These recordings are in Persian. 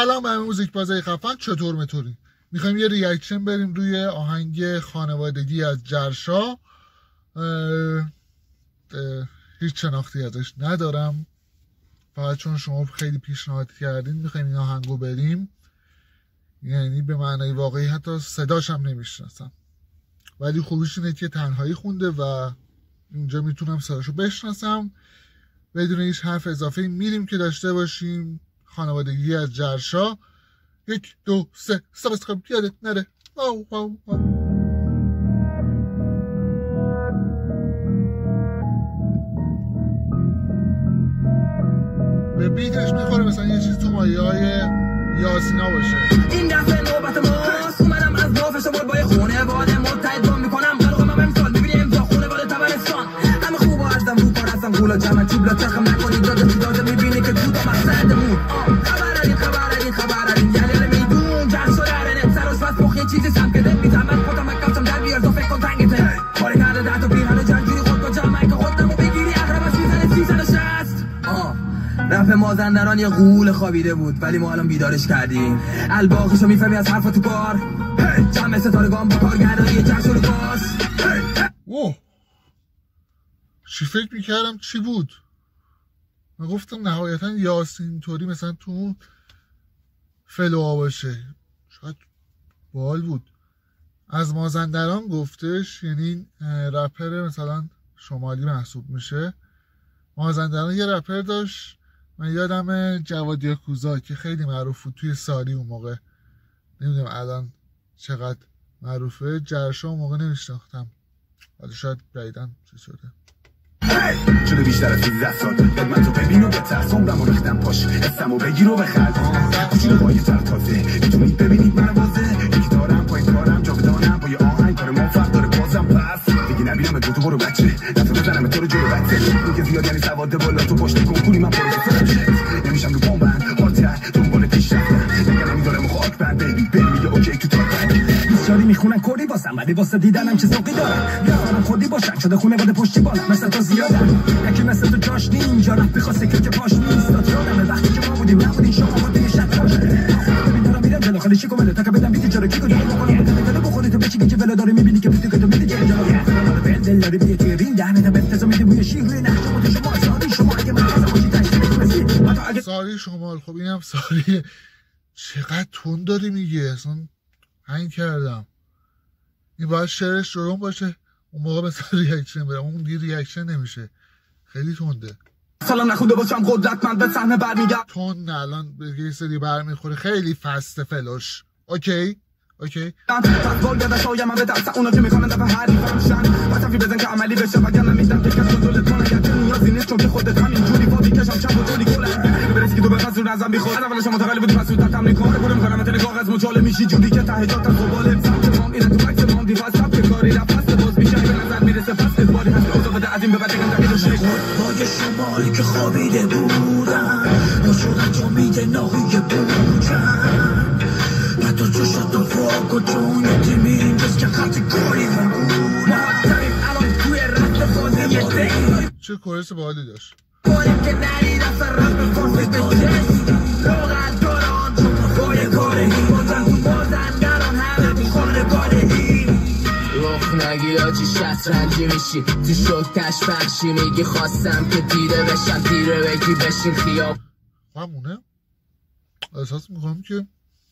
سلام به موزیک بازای خفن، چطور مطوری؟ میخوایم یه ریاکشن بریم روی آهنگ خانوادگی از جرشا. هیچ شناختی ازش ندارم، فقط چون شما خیلی پیشنهاد کردین میخوایم این آهنگو بریم. یعنی به معنای واقعی حتی صداش هم نمیشناسم، ولی خوبیش اینه که تنهایی خونده و اینجا میتونم صداشو بشناسم. بدون هیچ حرف اضافه میریم که داشته باشیم. خانوادگی از جرشا. 1 2 3 سابسکرایب یادت نره. واو واو واو. به بیتش میخوره مثلا یه چیز تو مایه های یاسینا باشه. این دفعه نوبت ماست، اومدم از نافش بود با یه خونواده متحد با میکنم قلقم امسال میبینی امضا خونواده تبرستان. همه خوب هستم رو کار هستم قولا جمع چوبلا چرخم نکنی داده میبینی که تو تا مقصدمون. خبر علی یعنی میدون جرشا درنه سر و سپس مخ یه چیزی سم که دل میزمت خودم مکبتم در بیار تو فکر کن تنگته کاری کرده 10 تا پیرهن جنجوری خود با جمعه که خودمو بگیری اقرب از 360. رپ مازندران یه غول خوابیده بود ولی ما الان بیدارش کردیم. الباقیشو میفهمی از حرفا تو کار. جمع ستارگان با کارگردانی جشن و لباس. اوه چی فکر میکردم چی بود؟ من گفتم نهایتا یاسین طوری مثلا تو فلوها باشه، شاید بال بود. از مازندران گفتش، یعنی رپر مثلا شمالی محسوب میشه. مازندران یه رپر داشت، من یادم جواد یاکوزا که خیلی معروف بود توی ساری اون موقع، نمیدونم الان چقدر معروفه. جرشا اون موقع نمیشناختم، ولی شاید بعیدن چی شده. شده بیشتر از 13 سال خدمت رو ببین و بترس. عمرم رو ریختم پاش اسم و بگیر و بخرد کوچیل بای فرتازه میتونید ببینید من وازه یکی دارم پای کارم جا بدانم با یه آهنگ کار موفق داره بازم پس دیگه نبینم تو برو بچه دفعه بزنم تو رو جلو بچه این که زیاد یعنی سواد بالا تو پشت کنکوری من پروفسور نمیشم رو پامبند هارتر دنبال پیش رفتن نگه نمیدارم خاک بند بیبی بل میگه اوکی تو تاک بیچاری میخونن کردی واسم ولی واسه دیدنم چه ذوقی دارم یارم خودی باشن شده خونه بده پشتی بالا مثل تو زیادم یکی مثل تو جاش نی اینجا رفت بخواسته که پاش نیست داد یادم وقتی که ما بودیم نبودین شما بودین شد باشه ببین دارم میرم جلو خالی شیکو بده تا که بدم بیتی چرا کی کجا بکنم بده بخوری تو بچی که ولو داره میبینی که بیتی که تو میدی جلو دل داری بیتی توی رین دهنه تا بنتزو میدی بوی شیر نه شما شما اگه من باشی تاش ساری شمال. خب اینم ساری چقدر تون داری میگه، اصلا هنگ کردم. این باید شعرش درون باشه اون موقع مثلا ریاکشن برم، اون دیگه ریاکشن نمیشه، خیلی تونده. سلام نخونده باشم قدرتمند به صحنه برمیگم تون الان به یه سری برمیخوره، خیلی فسته فلوش. اوکی فوتبال یاد شایم من به درس اونا که میخوان دفعه حریفمشن واسه بزن که عملی بشه وگرنه میدم که کس کنترل کنه که نیازی نیست چون که خودت همین جوری با میکشم چپ و جوری گله برسی که تو به فصل ازم میخواد اول شما متقلی بودی پس تا تمرین کار کنم کنم تل کاغذ مچاله میشی جوری که ته جات از قبال سمت مام این تو عکس مام دیواس سمت کاری رفت باز میشه به نظر میرسه پس باری هست تو بده از این به بعد که تو شیخ با شمالی که خوابیده بودم نشون تو میده ناهی بودم تو چشات تو فوق و جون تیمی بس که خط کاری فرگون محتریم الان توی رفت بازی چه کورس باحالی داشت. کنیم که نری دست رفت فرصت بشست روغل داران چون بای کارهی بازندران همه بیخونه کارهی رخ نگی آجی شطرنجی میشی تو شکتش بخشی میگی خواستم که دیده بشم دیره بگی بشین خیاب همونه. احساس میکنم که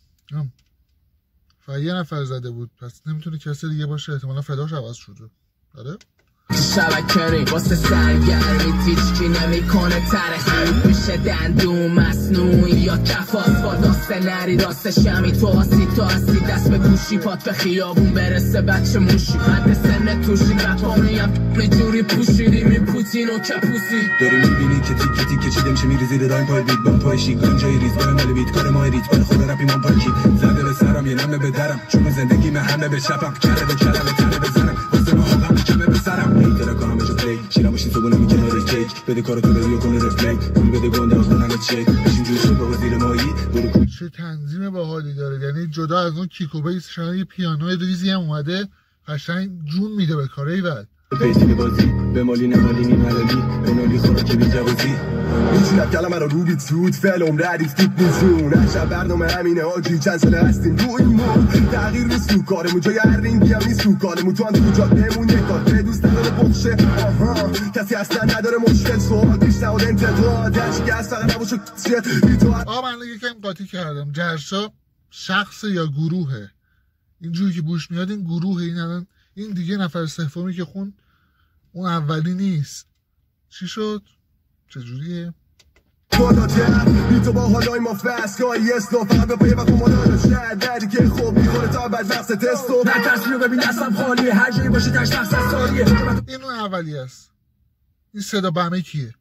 یه نفر زده بود پس نمیتونه کسی دیگه باشه، احتمالا فداش عوض شده. آره شبکری واسه سرگرمی تیچکی نمیکنه ترخی میشه دندون مصنوعی یا کفاس با داست نری راست شمی تو هستی دست به گوشی پات به خیابون برسه بچه موشی حد سن توشی رپانیم به جوری پوشیدی می پوتین و کپوسی داری میبینی که تیکه تیکه چیدم چه میری زیر رایم پای بیت بام پای شیکان جای ریزگاه مال بیت کار ما ریت بال خود رپی من پاکی زده به سرم یه نمه به درم چون زندگی من همه به شبم کره به کلمه تنه بزنم واسه ما هم کمه به سرم هیترا کامشو پلی شیرم باشی تو بونم کنار کیک بده کارو تو کنه رفلی پول بده گنده خونم چک بشین جوری شد با زیر مایی برو چه تنظیم باحالی داره. یعنی جدا از اون کیکو بیس شما یه پیانو ریزی هم اومده قشنگ جون میده به کارهای بعد. بیتی بازی به مالی نمالی نی ملالی به نالی خوراکی بی جوازی میشونم کلمه رو رو بیت سود فعل عمره عدیف تیپ نیزون عشب برنامه همینه آجی چند ساله هستیم رو این مون تغییر نیست تو کارمون جای هر رینگی هم نیست تو کارمون تو هم تو جادهمون یک کار به دوست نداره بخشه آها کسی اصلا نداره مشکل سوال پیش نهاد انتقاد هرچی که اصلا نباشه من یکم قاطی کردم. جرشا شخص یا گروهه؟ اینجوری که بوش میاد این گروهه. این الان این دیگه نفر سومی که خون اون اولی نیست. چی شد؟ چجوریه؟ بی تو با حالای ما فسکایی اسلو فقط به پایه وقت مدارم شد دردی که خوب میخوره تا بعد وقت تستو نترسی رو ببین دستم خالیه هر جایی باشی تشت مقصد ساریه این اون اولی است. این صدا بمه کیه؟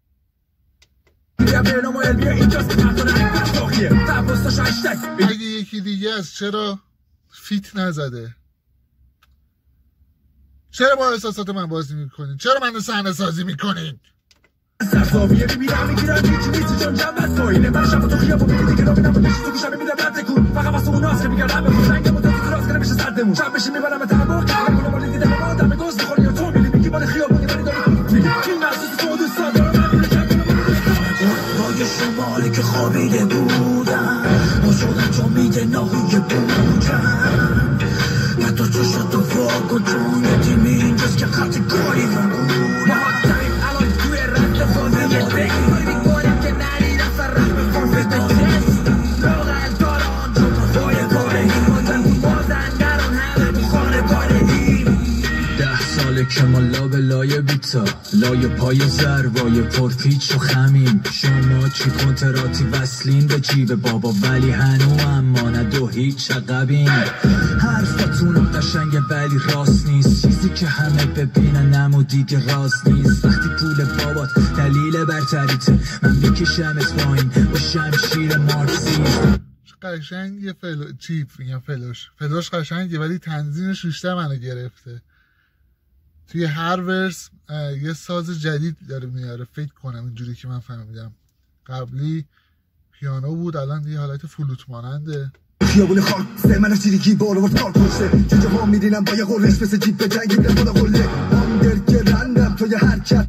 اگه یکی دیگه است چرا فیت نزده؟ چرا با احساسات من بازی میکنین؟ چرا من صحنه سازی میکنین؟ سرزاویه میبینم میگیرم هیچ نیستی چون جنبت پایینه من شب تو خیابون میگیدی که رو میدم و نشی تو گوشم میدم رد تکون فقط واسه اون هست که میگردم بخون رنگم و تا تو راست کنه میشه سردمون شب بشی میبرم تنبور هر کنه مالی دیدم و آدم گوز میخوری یا تو میلی میگی بال خیابونی ولی داری میگی این محسوس تو دوست دارم من میره شب کنه شمالی که خوابیده بودم ما شدن چون میده ناهوی بودم من تو چشت تو واقع چون یه تیمی اینجاست که خط کاری من بود ما داریم الان توی رد فازه بگیری میکنم که نری رفت رفت فازه بچست لاغل داران چون پای کاره این بازن بازنگران همه بخانه پارهیم 10 ساله که ما لاب لای بیتا لای پای زروای پرپیچ و خمیم شما چی کنتراتی وصلین به جیب بابا ولی هنو اما نه دو هیچ عقبین حرفاتون قشنگه ولی راست نیست چیزی که همه ببینن نمو دیگه راز نیست وقتی پول بابات دلیل برتریته من میکشمت پایین با شمشیر مارکسیست قشنگه چیپ میگم فلوش قشنگه ولی تنظیمش بیشتر منو گرفته. توی هر ورس یه ساز جدید داره میاره فکر کنم اینجوری که من فهمیدم. قبلی پیانو بود الان یه حالت فلوت ماننده. خیابون خاک سه من چیریکی بارو ورد کار کشته جوجه ها میرینم با یه قرش مثل جیب به جنگ میرم بالا قله آندرگرندم توی حرکت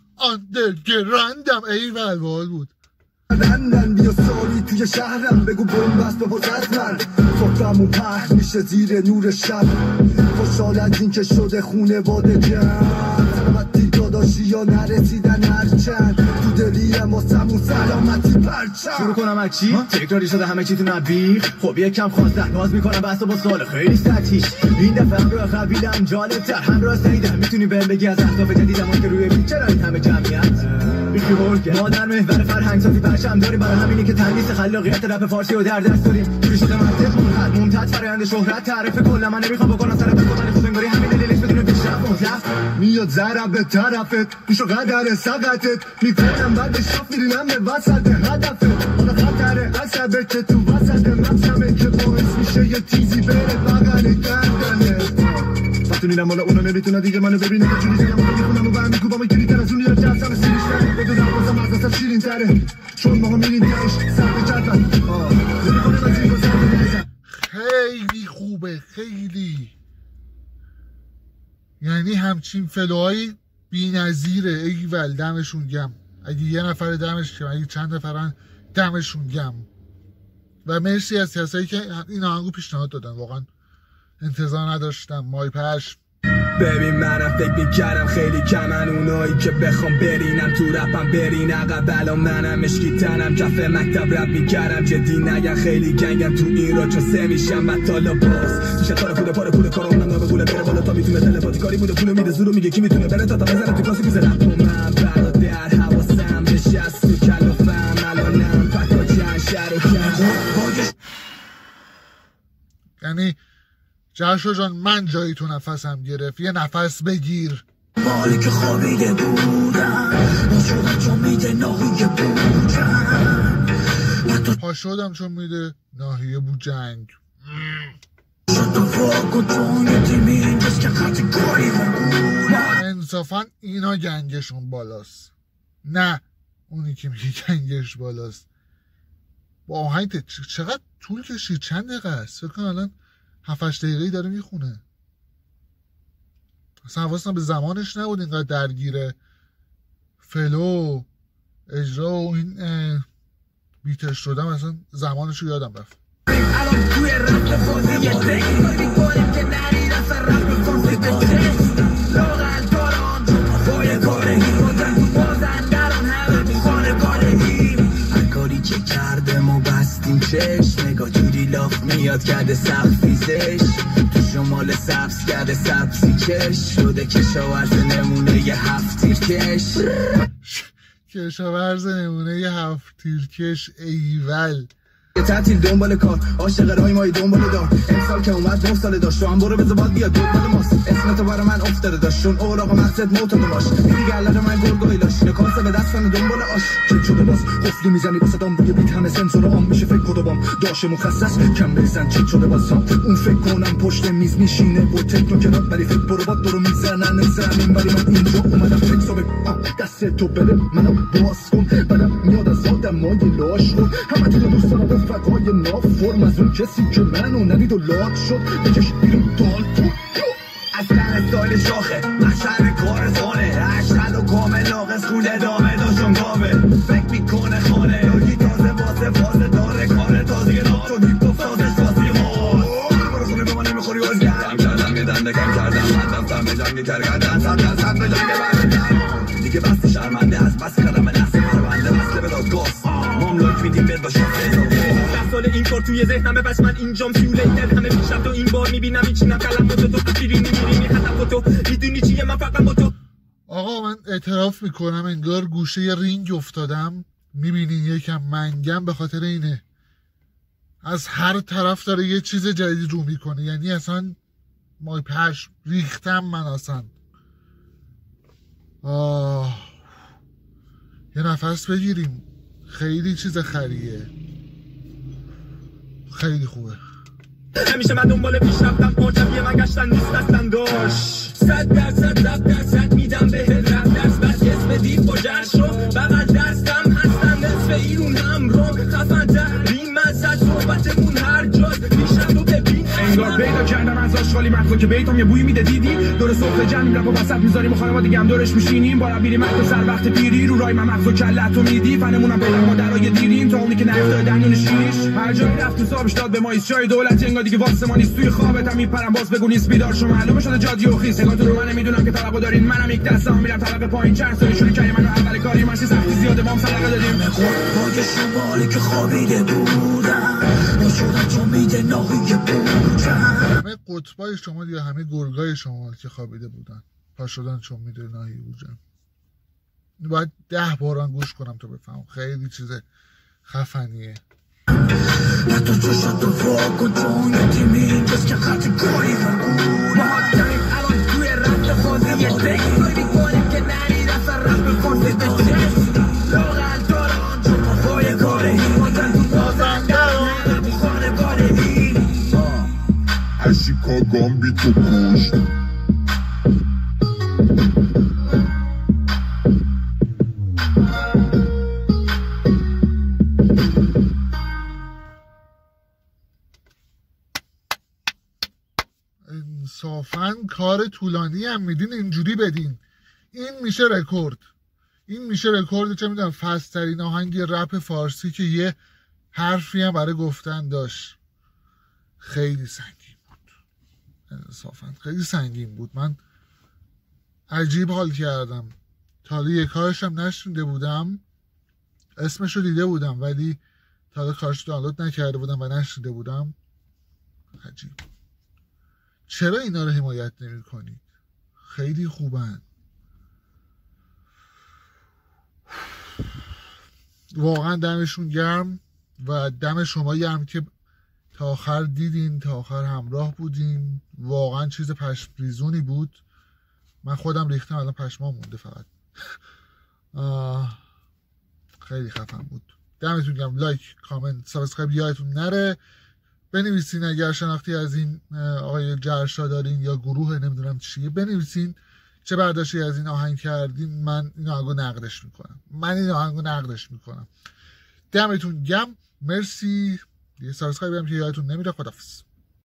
آندرگرندم ای ولوال بود رندن بیا سالی توی شهرم بگو بومبست به بزرد من صحبتمون پخ میشه زیر نور شب خوشحال از این که شده خونه واده جمع سلامتی داداشی یا نرسیدن هرچند تو دلیم واسمون سلامتی پرچم شروع کنم از چی؟ تکراری شده همه چی تو نبیخ خب یکم خواستن باز میکنم بحث با سال خیلی سطحی این دفعه همراه قبیلم جالبتر همراه سیدم میتونی بهم بگی از اهداف جدیدم که روی بیت چرا این همه جمعیت ما در محور فرهنگ سازی پرچم داریم برای همینی که تندیس خلاقیت رپ فارسی و در دست داریم جوری شده منطق منحد ممتد فرآیند شهرت تعریف کل من نمیخوام بکنم سر بکنم خود انگاری همین دلیلش بدون پیشرفت مزلف میاد ضرب به طرفت میشو قدر سقطت میکنم بعد شاف میرینم به وسط هدفت حالا خطر عصبه که تو وسط مقسمه که باعث میشه یه تیزی بره بغل گردنت فتونینم مالا اونا نمیتونه دیگه منو ببینه که جوری دیگه منو میخونم و برمی کوبام گیری تر از اون یه جرسم سیریش تره بدونم بازم از دستم شیرین تره چون ما هم میریم ترش سر به جدول نمیکنم از این بازم خیلی خوبه خیلی یعنی همچین فلوهایی بی نظیره ایول دمشون گم اگه یه نفر دمش گم اگه چند نفرن دمشون گم و مرسی از کسایی که این آهنگو پیشنهاد دادن واقعا انتظار نداشتم مای پشم ببین منم فکر میکردم خیلی کمن اونایی که بخوام برینم تو رپم برین عقب الان منم اشکی تنم کف مکتب رپ میکردم جدی نگن خیلی گنگم تو این را چون سه میشم بطالا باز میشه تاره پوله پاره پوله کارم اونم نامه پوله بره بالا تا میتونه تلپاتی کاری بوده پولو میده زورو میگه کی میتونه بره تا بزنم تو کاسی بیزه رپ من برادر حواسم نشست تو کلافم الانم پکا چند شر و کم یعنی جرشو جان من جایی تو نفسم گرفت یه نفس بگیر مالی که خوابیده بودم ما شدم چون میده ناهیه بودم پا شدم چون میده ناهیه بود جنگ انصافا اینا گنگشون بالاست نه اونی که میگه گنگش بالاست با آهنگ چقدر طول کشید چند دقیقه است فکر کنم الان 7-8 دقیقه‌ای داره میخونه اصلا حواسم به زمانش نبود اینقدر درگیره فلو اجرا و این بیتش شدم اصلا زمانش رو یادم رفت. الان توی رفت بازی یه تک کاری میکنیم که نرید اصلا رفت کنسید به چشم لاغل تاران بای کارهی بازن تو بازن دران همه میخانه کارهی هر کاری که کردم و بستیم چشم نگاه جوری لاف میاد کرده سبزیزش تو شمال سبز کرده سبزی کش شده کشاورز نمونه یه هفت تیر کش کشاورز نمونه یه هفت تیرکش ایول تعطیل دنبال کار عاشق رای مای دنبال دار امسال که اومد 9 ساله داشت تو هم برو بذار باد بیاد دنبال ماست اسمتو برا من افتاده داشت چون اوراق مقصد معتاد باش دیگه علق من گرگای لاش نکاسه به دستان دنبال آش چه شده باز قفلی میزنی واسه دام روی بیت همه سنسور آن میشه فکر کدوم داش مخصص کم بزن چه شده باز اون فکر کنم پشت میز میشینه با تکنو کنار ولی فکر برو باد دورو میزنن زمین ولی من اینجا اومدم فکسو به دست تو بده منم باز کن بعدم میاد از آدمای لاش رو همه تو دوست دارم فقای نافرم از اون کسی که منو ندید و لاک شد بکش بیرون دال تو از تن استایل شاخه محشر کار زانه اشتد و کامل ناقص خونه دامه داشتون گامه فکر میکنه خانه یاکی تازه واسه فازه داره کار تازه نام تو دیپ و فازش فازی برو خونه به ما نمیخوری باز گرم کردم یه دنده کم کردم من رفتم به جنگ کرگردن صد به جنگ بردم دیگه بستی شرمنده از بس کردم نفسی پرونده بسته به دادگاست ماملاک میدیم بد باشم سال این کار توی ذهنمه بس من اینجام سیولیتر همه پیشم تو این بار میبینم میچینم کلم تو تفیرینی میرینی حتم با تو میدونی چیه من فقط با تو. آقا من اعتراف میکنم انگار گوشه رینگ افتادم میبینین یکم منگم به خاطر اینه از هر طرف داره یه چیز جدید رو میکنه یعنی اصلا مای پشم ریختم من اصلا یه نفس بگیریم خیلی چیز خریه خیلی خوبه همیشه من دنبال پیش رفتم آجبیه من گشتن نیست دستن داشت 100% میدم به رفت درس بس اسم دیب با جرش رو بقیل دستم هستم نصف ایرون هم رو خفن ترین مزد صحبتمون هر جاز پیشم تو ببین انگار پیدا کردم از آشغالی مخلو که بیتم یه بویی میده دیدی دور صفحه جمعیم رپ و وسط میذاریم و خانواده هم دورش میشینیم بارا بیریم مخلو سر وقت پیری رو رای من مخلو کلتو میدی فنمونم پیدا مادرای دیریم تا اونی که نفتای دنیون شیش هر جایی رفت حسابش داد به ما ایستای دولت انگار دیگه واسه ما نیست توی خوابتم میپرم باز بگو نیست بیدار شو معلومه شده جادی و خیس نگاهتون رو من نمیدونم که طلبو دارین منم یک دستم میرم طبقه پایین چند سال شروع کردیم منو اول کاری ماشی سختی زیاده وام صدقه دادیم قربای شمالی که خوابیده بودم نشدم تو میده ناهی بودم همه قطبای شمال یا همه گرگای شمال که خوابیده بودن پا شدن چون میده ناهی بودن باید 10 بار گوش کنم تا بفهم خیلی چیز خفنیه حتی چشت رو واکن چون یه تیمی اینجاست که خطی کاری فرگون ما داریم الان توی رفت بازی یه تک کاری میکنیم که نرید اصلا رفت کنسید به چشم لاغل داران چون پای کارهی بازن تو بازن دران میخانه کارهی هشیکا گام بی تو پشت انصافاً کار طولانی هم میدین اینجوری بدین این میشه رکورد این میشه رکورد چه میدونم فست‌ترین آهنگ رپ فارسی که یه حرفی هم برای گفتن داشت خیلی سنگین بود انصافاً خیلی سنگین بود من عجیب حال کردم تا حالا یک کارش هم نشنیده بودم اسمشو دیده بودم ولی تا حالا کارش دانلود نکرده بودم و نشنیده بودم عجیب چرا اینا رو حمایت نمی کنید؟ خیلی خوبن واقعا دمشون گرم و دم شما گرم که تا آخر دیدین تا آخر همراه بودین واقعا چیز پشمریزونی بود من خودم ریختم الان پشمام مونده فقط خیلی خفن بود دمتون گرم لایک کامنت سابسکرایب یادتون نره بنویسین اگر شناختی از این آقای جرشا دارین یا گروه نمیدونم چیه بنویسین چه برداشتی از این آهنگ کردین من این آهنگو نقدش میکنم دمتون گرم مرسی یه سابسکرایب هم که یادتون نمیره خداحافظ